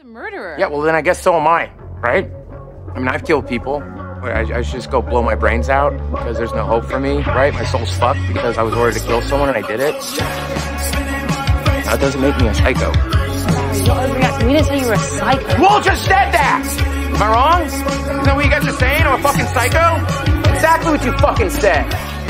a murderer. Yeah, well then I guess so am I, right? I mean, I've killed people. I should just go blow my brains out because there's no hope for me, right? My soul's fucked because I was ordered to kill someone and I did it. That doesn't make me a psycho. We didn't say you were a psycho. You all just said that! Am I wrong? Isn't that what you guys are saying? I'm a fucking psycho? Exactly what you fucking said.